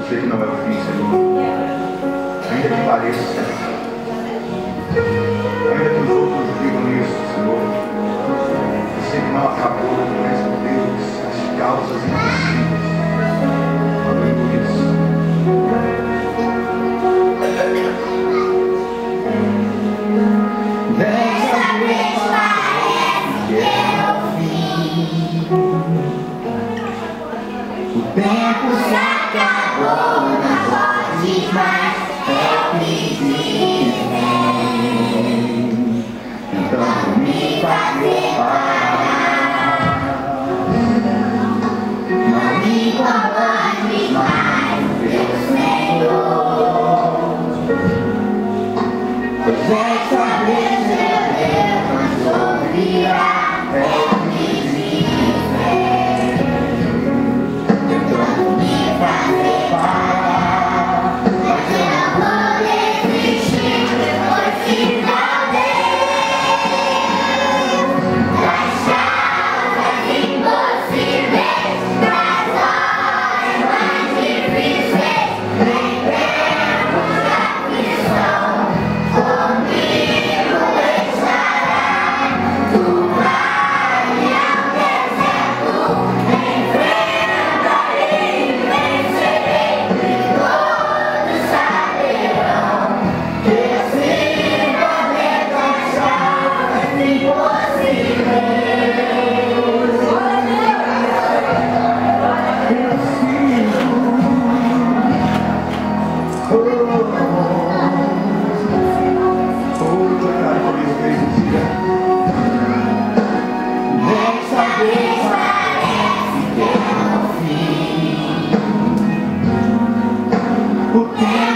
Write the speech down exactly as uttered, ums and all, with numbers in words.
sei que não é o fim, Senhor. Ainda que pareça, ainda que os outros digam isso, Senhor, eu sei que não acabou, mas, Deus, as causas impossíveis. Aleluia. Dessa vez parece que é o fim. O tempo se acabou, não pode mais, é o que dizem. Então me fazer parar. Não me incomode mais, meu Senhor. Pois dessa vez eu Deus não ouvirá, é o que dizem. Tentando me fazer parar, mas eu não vou desistir, pois se não Deus, das causas impossíveis, das horas mais difíceis, em tempos de aflição, comigo estará. Tu vai ao deserto, enfrentarei, vencerei, e todos saberão que esse momento das causas impossíveis. Dessa vez parece que é o fim. O tempo